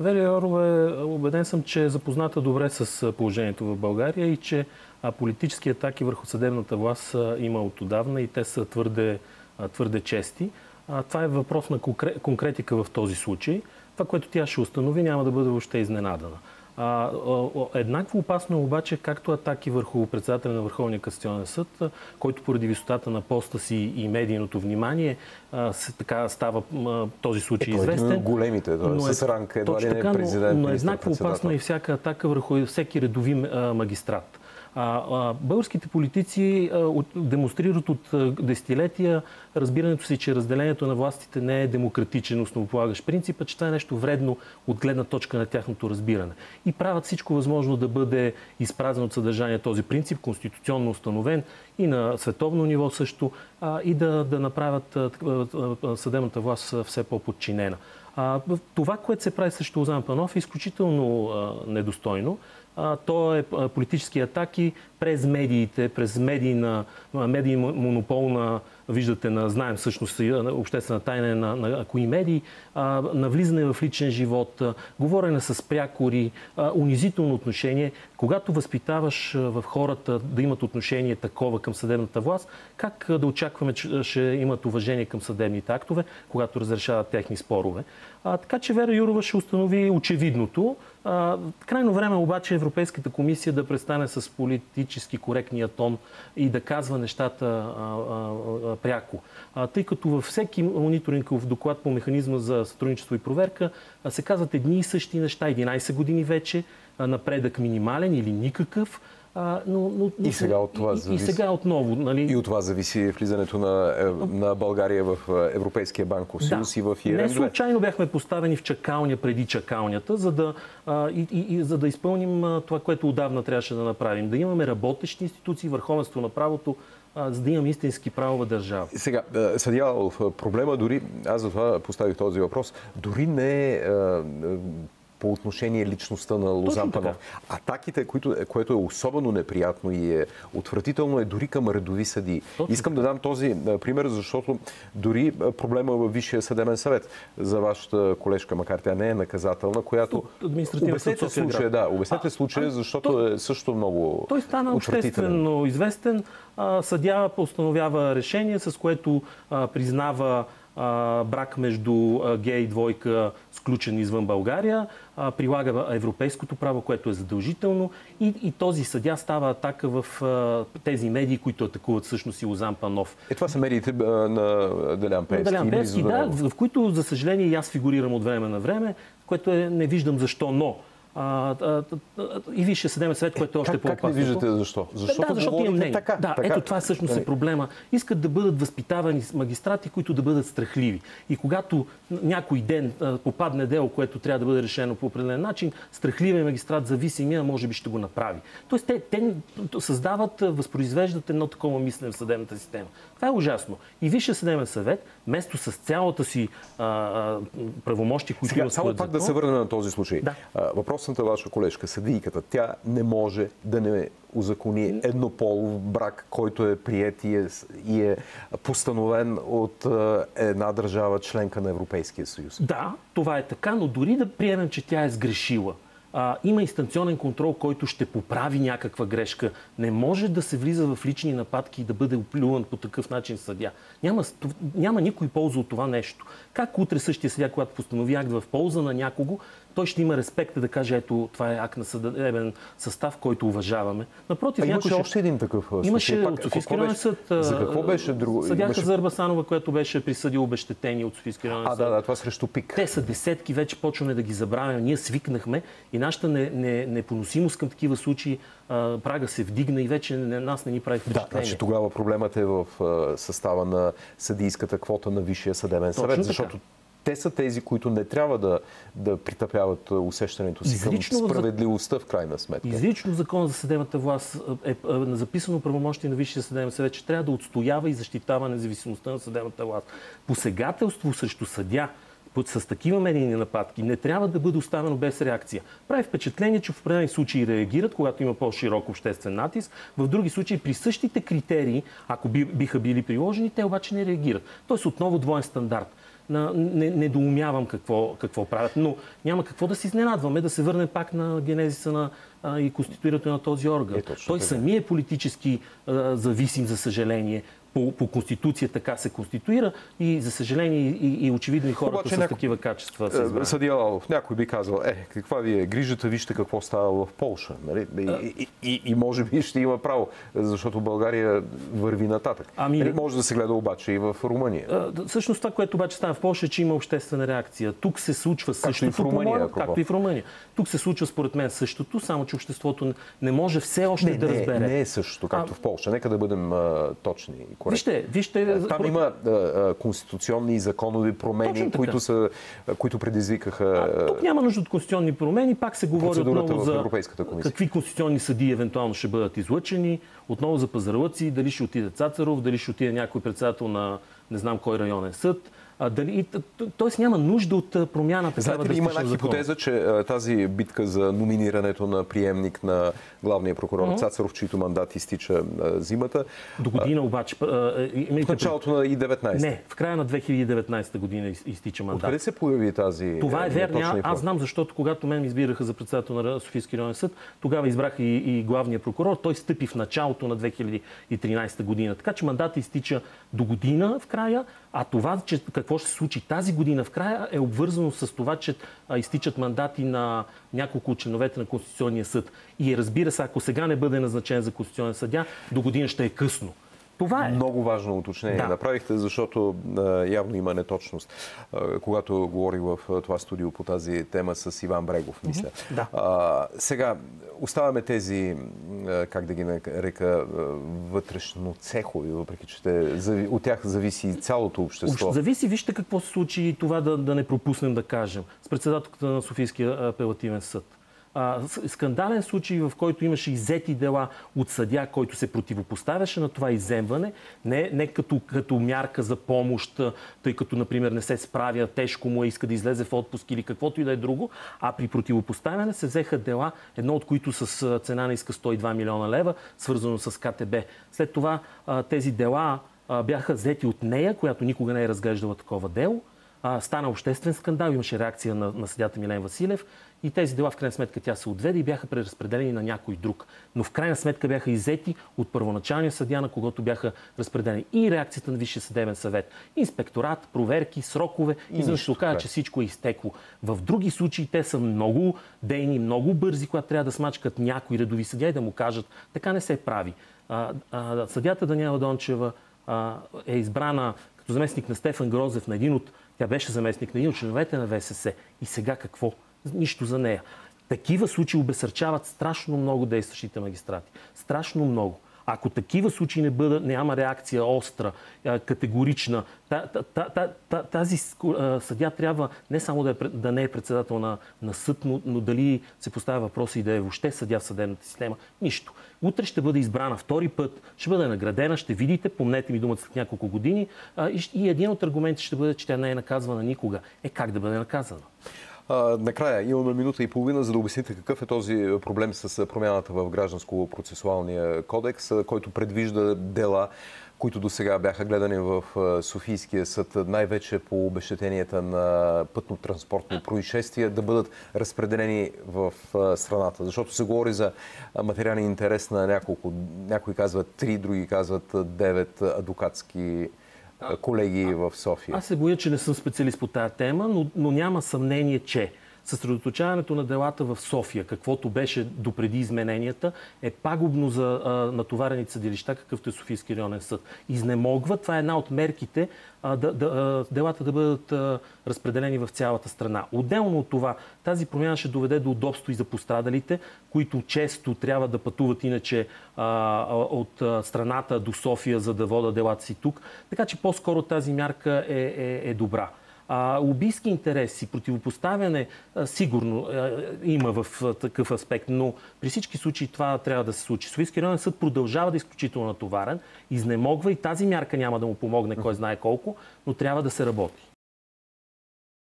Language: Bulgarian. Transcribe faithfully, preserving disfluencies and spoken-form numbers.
Вера Йорова е, убеден съм, че е запозната добре с положението в България и че политически атаки върху съдебната власт има от отдавна и те са твърде, твърде чести. Това е въпрос на конкретика в този случай. Това, което тя ще установи, няма да бъде въобще изненадана. А, еднакво опасно е обаче, както атаки върху председателя на Върховния касационен съд, който поради висотата на поста си и медийното внимание а, се, така става а, този случай е, известен. Е големите, но е, с ранг едва ли не е президент. Но, но еднакво опасно е и всяка атака върху всеки редови а, магистрат. А, а, българските политици а, от, демонстрират от а, десетилетия разбирането си, че разделението на властите не е демократичен, основополагащ принцип, а че това е нещо вредно от гледна точка на тяхното разбиране. И правят всичко възможно да бъде изпразнен от съдържание този принцип, конституционно установен и на световно ниво също, а, и да, да направят а, а, съдебната власт все по-подчинена. А, това, което се прави срещу Лозан Панов, е изключително а, недостойно. А, то е политически атаки през медиите, през медийна, медий монопол на, виждате, на, знаем всъщност обществена тайна на, на кои медии, а, на влизане в личен живот, а, говорене с прякори, а, унизително отношение. Когато възпитаваш в хората да имат отношение такова към съдебната власт, как да очакваме, че ще имат уважение към съдебните актове, когато разрешават техни спорове? А, така че Вера Йорова ще установи очевидното. А, крайно време обаче Европейската комисия да престане с политически коректния тон и да казва нещата а, а, а, пряко. А, тъй като във всеки мониторингов доклад по механизма за сътрудничество и проверка а, се казват едни и същи неща, единайсет години вече, а, напредък минимален или никакъв. А, но, но, и сега от това и, зависи. И сега отново. Нали? И от това зависи влизането на, на България в Европейския банков съюз, да, и в ЕРМ. Не случайно бяхме поставени в чакалня преди чакалнята, за да, а, и, и, и, за да изпълним а, това, което отдавна трябваше да направим. Да имаме работещи институции, върховенство на правото, а, за да имаме истински правова държава. Сега, съдия Лазаров, проблема дори, аз за това поставих този въпрос, дори не е по отношение личността на Лозан Панов. Атаките, които, което е особено неприятно и е отвратително, е дори към редови съдии. Точно. Искам да дам този пример, защото дори проблема във Висшия съдебен съвет за вашата колежка, макар тя не е наказателна, която... Обяснете случая, да, обяснете случая, защото той, е също много той стана обществено известен. Съдия постановява решение, с което а, признава а, брак между а, гей двойка, сключен извън България, а, прилага европейското право, което е задължително, и, и този съдия става атака в а, тези медии, които атакуват всъщност и Лозан Панов. Е, това са медиите а, на Делян Пеевски. Делян Пеевски, да, в които, за съжаление, и аз фигурирам от време на време, което е, не виждам защо, но А, а, а, и Висшия съдебен съвет, което е още по-опасно. Как не виждате защо? Защото, да, защото имам мнение. Така, да, така, ето това всъщност е проблема. Искат да бъдат възпитавани магистрати, които да бъдат страхливи. И когато някой ден а, попадне дело, което трябва да бъде решено по определен начин, страхливият магистрат, зависимия, може би ще го направи. Тоест те, те създават, възпроизвеждат едно такова мислене в съдебната система. Това е ужасно. И Висшия съдебен съвет, вместо с цялата си а, а, правомощи, които сега, само пак да се върнем на този случай. Да. Въпросната ваша колежка, съдийката, тя не може да не узакони еднополов брак, който е приет и е, и е постановен от една държава, членка на Европейския съюз. Да, това е така, но дори да приемем, че тя е сгрешила, А, има инстанционен контрол, който ще поправи някаква грешка. Не може да се влиза в лични нападки и да бъде оплюван по такъв начин съдия. Няма, няма никой полза от това нещо. Как утре същия съдия, когато постанови акт в полза на някого, той ще има респекта да каже, ето, това е акт на съдебен състав, който уважаваме. Напротив, а имаше ще... още един такъв случай. Имаше от Софийски районен съд. За какво беше друго? Съдия имаше... Хазар Басанова, която беше присъдила обезщетение от Софийски районен съд. А, да, да, това срещу ПИК. Те са десетки, вече почваме да ги забравяме. Ние свикнахме и нашата непоносимост към такива случаи, а, прага се вдигна и вече не, нас не ни прави впечатление. Да, значи тогава проблемът е в а, състава на съдийската квота на Висшия съдебен съвет, точно защото така. Те са тези, които не трябва да, да притъпяват усещането си изрично към справедливостта в крайна сметка. Изрично в Закона за съдебната власт е записано правомощие на Висшия съдебен съвет, че трябва да отстоява и защитава независимостта на съдебната власт. Посегателство срещу съдия с такива медийни нападки не трябва да бъде оставено без реакция. Прави впечатление, че в определени случаи реагират, когато има по-широк обществен натиск. В други случаи при същите критерии, ако биха били приложени, те обаче не реагират. Тоест отново двоен стандарт. на, не, недоумявам какво, какво правят. Но няма какво да се изненадваме, да се върнем пак на генезиса на а, и конституирането на този орган. Е, Той така. самия е политически а, зависим, за съжаление. По, по Конституция така се конституира и, за съжаление, и, и очевидно и хората Обаче, с няко... такива качества са избрани. Съдия Лалов, някой би казал, е, каква ви е грижата, вижте какво става в Полша. Нали? И, и, и, и може би ще има право, защото България върви нататък. Ами... Нали? Може да се гледа обаче и в Румъния. А, всъщност това, което обаче става в Полша, е, че има обществена реакция. Тук се случва същото, както и в Румъния, по-моему, както и в Румъния. Тук се случва според мен същото, само че обществото не може все още не, да не, разбере. Не е същото, както а... в Полша. Нека да бъдем а, точни и коректни. Вижте, вижте, там има а, а, конституционни и законови промени, които, са, които предизвикаха... А, тук няма нужда от конституционни промени. Пак се говори отново за какви конституционни съдии евентуално ще бъдат излъчени. Отново за пазарлъци, дали ще отиде Цацаров, дали ще отиде някой председател на не знам кой районен съд. А, дали, тоест няма нужда от промяната. Знаете ли, има една хипотеза, че а, тази битка за номинирането на приемник на главния прокурор mm-hmm. Цацаров, чийто мандат изтича а, зимата. До година обаче... А, в началото на и деветнайсета. Не, в края на две хиляди и деветнайсета година изтича мандат. Откъде се появи тази... Това е верно. Аз знам, защото когато мен избираха за председател на Софийски районен съд, тогава избраха и, и главния прокурор. Той стъпи в началото на две хиляди и тринайсета година. Така че мандата изтича до година в края, а това, че какво ще се случи тази година в края, е обвързано с това, че а, изтичат мандати на няколко от членовете на Конституционния съд. И разбира се, ако сега не бъде назначен за конституционен съдия, до година ще е късно. Това е. Много важно уточнение да. направихте, защото а, явно има неточност. А, когато говорих в а, това студио по тази тема с Иван Брегов, мисля. Mm-hmm. Да. А, сега, оставяме тези, а, как да ги нарека, вътрешно цехови, въпреки че те, от тях зависи цялото общество. Зависи, вижте какво се случи, това да, да не пропуснем да кажем, с председателката на Софийския апелативен съд. А, скандален случай, в който имаше иззети дела от съдия, който се противопоставяше на това изземване, не, не като, като мярка за помощ, тъй като, например, не се справя, тежко му е, иска да излезе в отпуск или каквото и да е друго, а при противопоставяне се взеха дела, едно от които с цена на иска сто и два милиона лева, свързано с КТБ. След това тези дела бяха взети от нея, която никога не е разглеждала такова дело. Стана обществен скандал, имаше реакция на, на съдията Милен Василев и тези дела в крайна сметка тя се отведе и бяха преразпределени на някой друг. Но в крайна сметка бяха иззети от първоначалния съдия, на когото бяха разпределени. И реакцията на Висшия съдебен съвет. Инспекторат, проверки, срокове. И за да се окаже, че всичко е изтекло. В други случаи те са много дейни, много бързи, когато трябва да смачкат някой редови съдия и да му кажат, така не се прави. А, а, съдията Даниела Дончева а, е избрана като заместник на Стефан Грозев, на един от, тя беше заместник на един от членовете на ВСС. И сега какво? Нищо за нея. Такива случаи обесърчават страшно много действащите магистрати. Страшно много. Ако такива случаи не бъдат, няма реакция остра, категорична, тази съдия трябва не само да, е, да не е председател на, на съд, но, но дали се поставя въпроса и да е въобще съдия в съдебната система. Нищо. Утре ще бъде избрана втори път, ще бъде наградена, ще видите, помнете ми думата след няколко години, и, и един от аргументите ще бъде, че тя не е наказвана никога. Е, как да бъде наказана? А, накрая имаме минута и половина, за да обясните какъв е този проблем с промяната в Гражданско-процесуалния кодекс, който предвижда дела, които до сега бяха гледани в Софийския съд, най-вече по обезщетенията на пътно-транспортни происшествия, да бъдат разпределени в страната. Защото се говори за материален интерес на няколко, някои казват три, други казват девет адвокатски колеги в София. Аз се боя, че не съм специалист по тая тема, но, но няма съмнение, че съсредоточаването на делата в София, каквото беше допреди измененията, е пагубно за а, натоварените съдилища, какъвто е Софийски районен съд. Изнемогва. Това е една от мерките а, да, да, а, делата да бъдат а, разпределени в цялата страна. Отделно от това, тази промяна ще доведе до удобство и за пострадалите, които често трябва да пътуват иначе а, от а, страната до София, за да водят делата си тук. Така че по-скоро тази мярка е, е, е добра. А, лобистки интереси, противопоставяне, а, сигурно а, има в а, такъв аспект, но при всички случаи това трябва да се случи. Софийски районен съд продължава да е изключително натоварен, изнемогва и тази мярка няма да му помогне кой знае колко, но трябва да се работи.